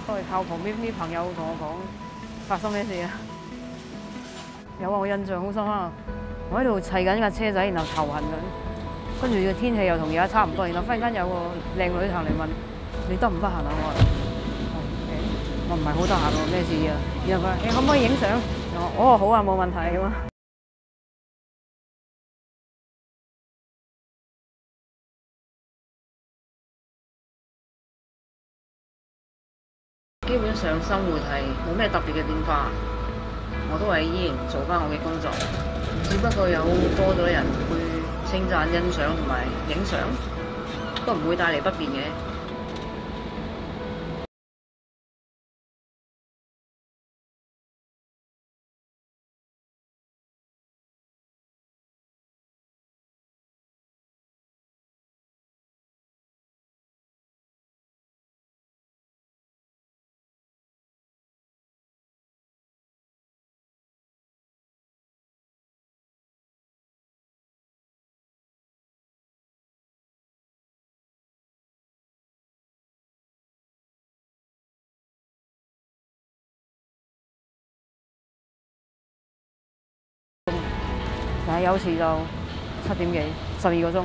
都係靠旁邊啲朋友同我講發生咩事啊。有啊，我印象好深刻。我喺度砌緊架車仔，然後頭痕緊，跟住個天氣又同而家差唔多，然後忽然間有個靚女行嚟問：你得唔得閒啊？我唔係好得閒喎，咩事啊？然後佢話：你可唔可以影相？我哦好啊，冇問題咁啊。基本上生活係冇咩特別嘅變化，我都係依然做翻我嘅工作，只不過有多咗人會稱讚、欣賞同埋影相，都唔會帶嚟不便嘅。但係有時就7點幾、12個鐘。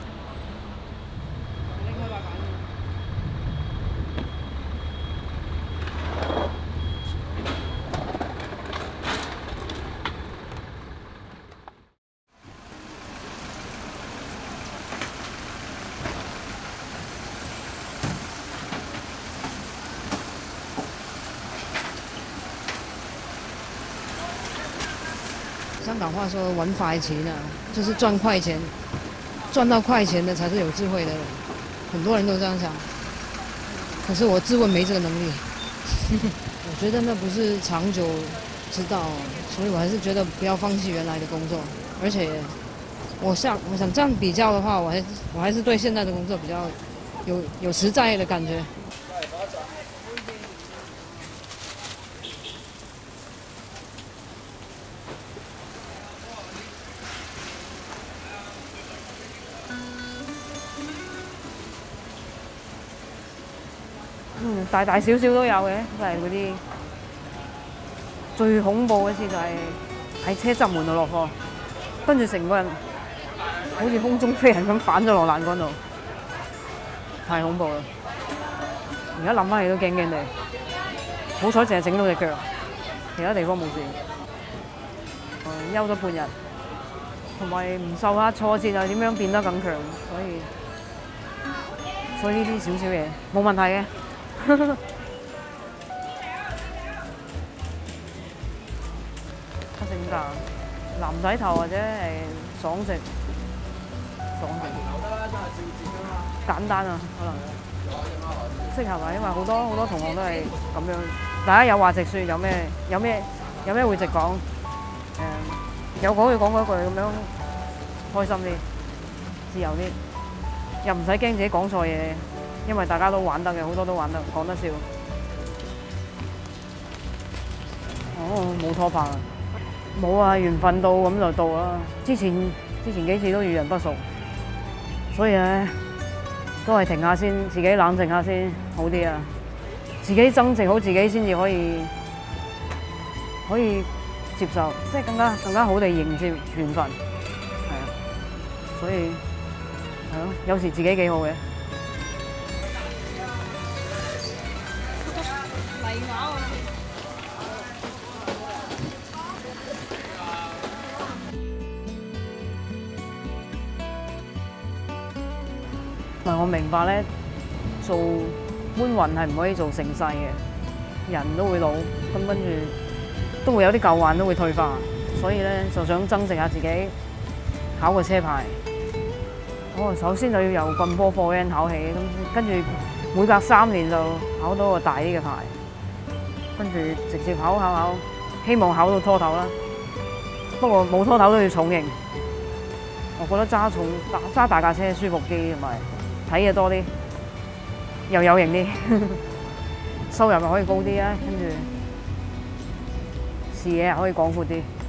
香港话说玩快钱啊，就是赚快钱，赚到快钱的才是有智慧的人。很多人都这样想，可是我自问没这个能力。我觉得那不是长久之道，所以我还是觉得不要放弃原来的工作。而且，我想这样比较的话，我还是对现在的工作比较有实在的感觉。大大小小都有嘅，都係嗰啲最恐怖嗰次就係喺車側門度落貨，跟住成個人好似空中飛人咁反咗落欄杆度，太恐怖啦！而家諗翻起都驚驚地，好彩淨係整到隻腳，其他地方冇事。休咗半日，同埋唔受下挫折又點樣變得更強，所以呢啲少少嘢冇問題嘅。黑性格，男仔頭或者係爽食，簡單啊，可能適合啊，因為好多同學都係咁樣，大家有話直説，有咩會直講，有講句講嗰句咁樣，開心啲，自由啲，又唔使驚自己講錯嘢。因為大家都玩得嘅，好多都玩得，講得笑。哦，冇拖拍啊，冇啊，緣分到咁就到啦。之前幾次都遇人不淑，所以咧都係停下先，自己冷靜下先好啲啊。自己增值好自己先至可以接受，即係更加好地迎接緣分。係啊，所以係咯，有時自己幾好嘅。我明白咧，做搬運係唔可以做成世嘅，人都會老，咁跟住都會有啲舊患都會退化，所以咧就想增值下自己，考個車牌。首先就要由棍波貨 N 考起，咁跟住每隔3年就考到個大啲嘅牌，跟住直接考，希望考到拖頭啦。不過冇拖頭都要重型，我覺得揸大架車舒服啲，同埋睇嘢多啲，又有型啲，收入又可以高啲啊，跟住視野又可以廣闊啲。